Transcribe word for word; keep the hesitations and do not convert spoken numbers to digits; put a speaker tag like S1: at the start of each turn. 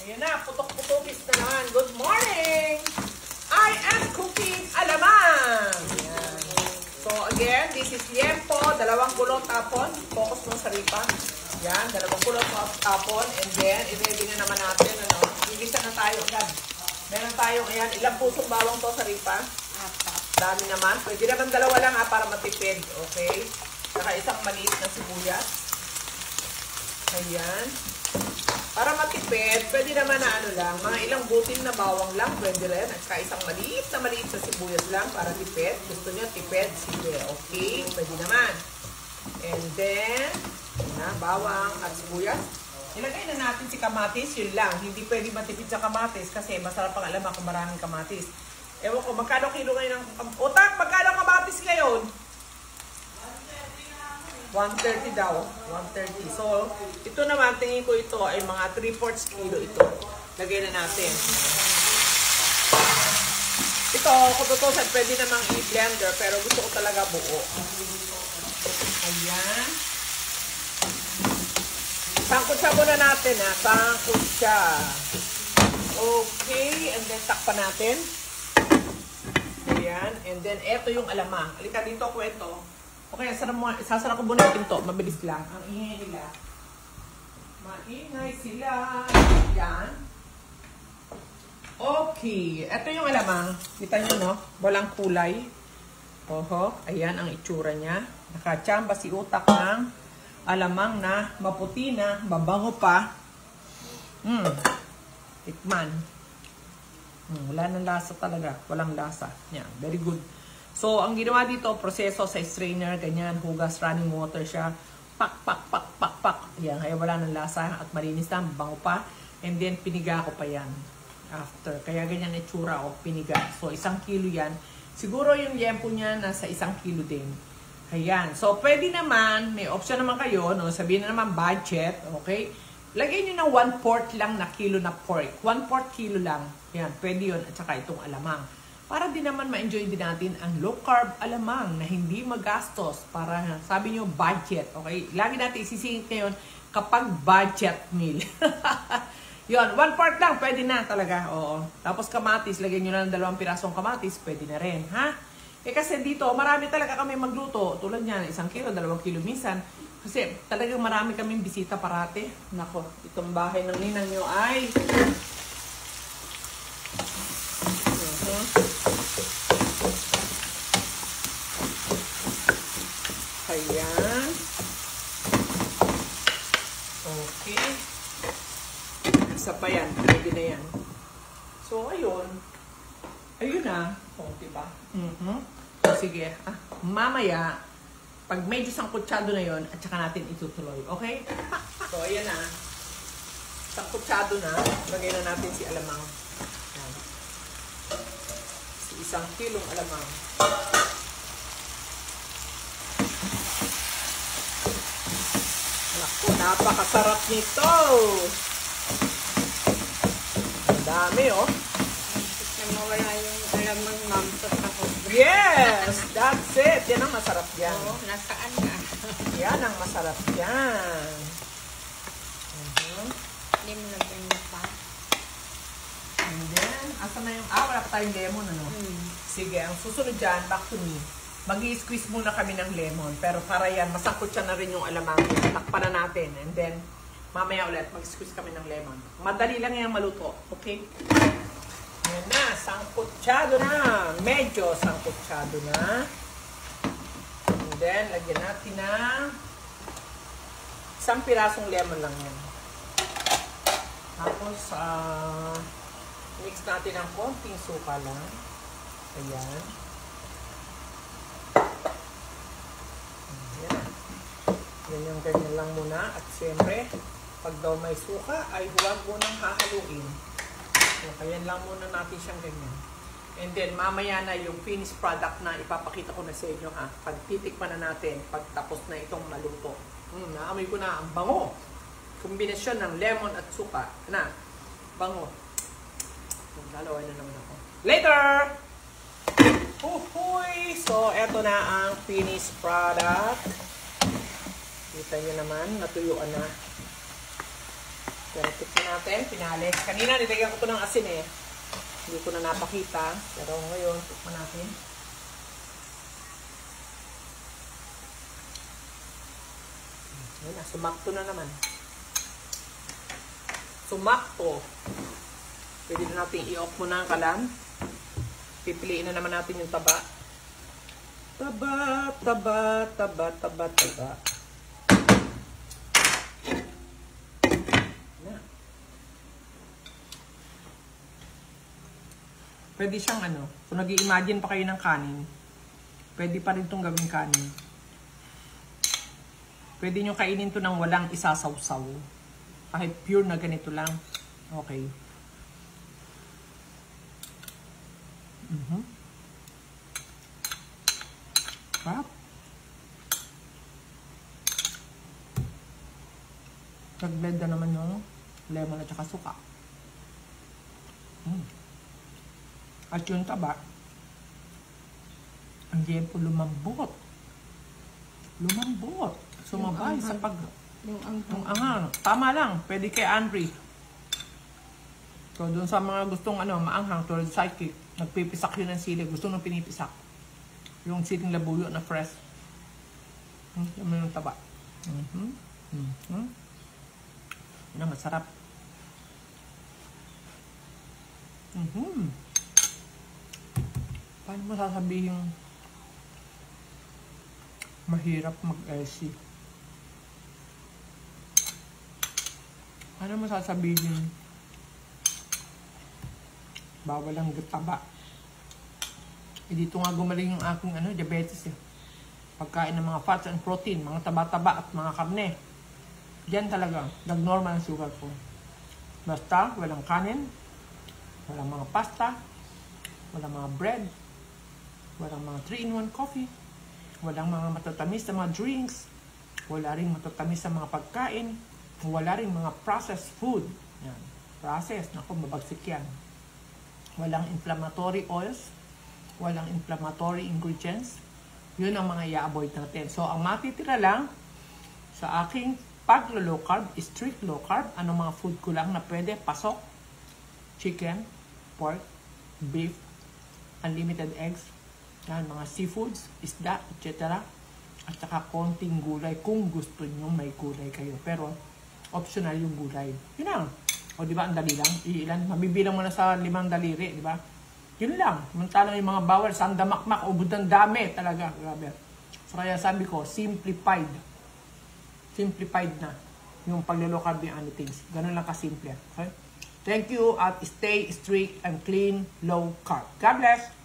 S1: Ayan na, putok-putokis na naman. Good morning! I am cooking alamang! Ayan. So again, this is liempo, dalawang kulot tapon. Focus mo sa ripa. Yan, dalawang kulot tapon. And then, i-ready na naman natin. Ano, igisa na tayo agad. Meron tayong, ayan, ilang pusong bawang to sa ripa? Dami naman. Pwede naman dalawa lang ha, para matipid. Okay? Saka isang maliit na sibuyas. Ayan. Para matipid, pwede naman na ano lang, mga ilang butil na bawang lang, pwede rin. At saka isang maliit na maliit sa sibuyas lang para tipid. Gusto nyo tipid? Sige. Okay? Pwede naman. And then, na, bawang at sibuyas. Ilagay na natin si kamatis, yun lang. Hindi pwede matipid sa kamatis kasi masarap ang alam kung maraming kamatis. Ewan ko, magkano kilo ngayon ng... Utak, magkano kamatis ngayon? one thirty daw. one thirty. So, ito naman, tingin ko ito ay mga three fourths kilo ito. Lagay na natin. Ito, kung tutusan, pwede namang i-blender, pero gusto ko talaga buo. Ayan. Sangkot siya muna natin, ha? Sangkot siya. Okay. And then, takpan natin. Ayan. And then, eto yung alamang. Halika dito, kwento. Okay, sasara ko muna yung pinto. Mabilis lang. Ang ingay nila. Maingay sila. Yan. Okay. Ito yung alamang. Kita nyo, no? Walang kulay. Oho. Ayan ang itsura niya. Nakachamba si utak ng alamang na maputi na. Mabango pa. Hmm. Tikman. Hmm. Wala nang lasa talaga. Walang lasa. Yan. Very good. So, ang ginawa dito, proseso sa strainer, ganyan, hugas, running water siya. Pak, pak, pak, pak, pak. Yan, kaya wala ng lasa at malinis na, bango pa. And then, piniga ko pa yan after. Kaya ganyan itsura o piniga. So, isang kilo yan. Siguro yung liempo niya nasa isang kilo din. Ayan. So, pwede naman, may option naman kayo, no? Sabihin na naman budget, okay? Lagay nyo ng one fourth lang na kilo na pork. one fourth kilo lang. Yan, pwede yun. At saka itong alamang. Para din naman ma-enjoy din natin ang low-carb alamang na hindi magastos. Para, sabi nyo, budget. Okay? Lagi natin isisingit ngayon kapag budget meal. Yun, one part lang, pwede na talaga. Oo. Tapos kamatis, lagyan nyo na ng dalawang pirasong kamatis, pwede na rin. Ha? Eh kasi dito, marami talaga kami magluto. Tulad niyan, isang kilo, dalawang kilo minsan. Kasi talagang marami kaming bisita parate. Nako, itong bahay ng ninang nyo ay... Ayan. Okay. Isa pa yan. Pwede na yan. So, ayun. Ayun na. O, diba? Mm-hmm. So, sige. Ah, mamaya, pag medyo sangkutsado na yon at saka natin itutuloy. Okay? So, ayan na. Sangkutsado na. Lagay na natin si alamang. Ayan. Si isang kilong alamang. Naku, napakasarap nito. Ang dami, oh.
S2: Nawala yung alamang mamsot ako.
S1: Yes! That's it. Yan ang masarap yan.
S2: Oo, nasaan na?
S1: Yan ang masarap yan. Uh-huh.
S2: Hindi mo nagpinda pa.
S1: And then, asa na yung... Ah, wala pa tayong lemon, ano?
S2: Hmm.
S1: Sige, ang susunod dyan, back to me. Mag-i-squeeze muna kami ng lemon. Pero para yan, masangkot siya na rin yung alamang. Takpan na natin. And then, mamaya ulit, mag-squeeze kami ng lemon. Madali lang yung maluto. Okay? Yan na, sangkutsado na. Medyo sangkutsado na. And then, lagyan natin na isang pirasong lemon lang yan. Tapos, uh, mix natin ng konting suka lang. Ayan. Ayan. Yan yung ganyan lang muna. At siyempre, pag daw may suka, ay huwag munang hahaluin. So, kaya lang muna natin siyang ganyan. And then, mamaya na yung finished product na ipapakita ko na sa inyo, ha. Pag titikman na natin, pag tapos na itong maluto. Hmm, naamoy ko na ang bango. Kombinasyon ng lemon at suka. Na, bango. Lalaway na naman ako. Later! Uhuy! So, eto na ang finished product. Kita nyo naman, natuyuan na. Pero tikman natin, pinalis. Kanina nilagyan ko ito ng asin eh. Hindi ko na napakita. Pero ngayon, tikman natin. Ayun na, sumakto na naman. Sumakto. Pwede na natin i-off muna ang kalan. Pipiliin na naman natin yung taba. Taba, taba, taba, taba, taba. Na. Pwede siyang ano, kung nag-i-imagine pa kayo ng kanin, pwede pa rin itong gawing kanin. Pwede nyo kainin to ng walang isasawsaw. Kahit pure na ganito lang. Okay. Mm-hmm. Wow. Nag-blend na naman yung lemon at saka suka. Mm. At yung taba, ang po lumambot. Lumambot. Sumabay sa pag...
S2: Yung anghang.
S1: Yung anghang. Tama lang. Pwede kay Andre. So, dun sa mga gustong ano, maanghang, tulad psychic, nagpipisak yun ng sili. Gusto nung pinipisak. Yung siling labuyo na fresh. Hmm, yung yung taba. Mm-hmm. Mm-hmm. Yun na, masarap. Mm-hmm. Paano mo sasabihin mahirap mag-L C? Paano mo sasabihin bawal ang taba? E dito nga gumaling yung aking ano, diabetes eh. Pagkain ng mga fats and protein, mga taba-taba at mga karne. Diyan talaga, nag-normal ang sugar ko. Basta, walang kanin, walang mga pasta, walang mga bread, walang mga three in one coffee, walang mga matatamis na mga drinks, wala rin matatamis na mga pagkain, wala rin mga processed food. Yan. Processed, naku, mabagsik yan. Walang inflammatory oils, walang inflammatory ingredients. Yun ang mga i-avoid natin. So, ang matitira lang sa aking pag-low carb, strict low carb, anong mga food ko lang na pwede, pasok, chicken, pork, beef, unlimited eggs, yan, mga seafoods, isda, et cetera. At saka konting gulay kung gusto nyo may gulay kayo. Pero, optional yung gulay. Yun lang. O, di ba, ang dali lang. Iilan, mabibilang mo na sa limang daliri, di ba? Yun lang. Mantalang yung mga bawal, sandamakmak, ubod ng dami talaga. Grabe. So, kaya sabi ko, simplified. Simplified na yung pag-low carb yung ano things. Ganun lang kasimple. Okay? Thank you at stay strict and clean low carb. God bless!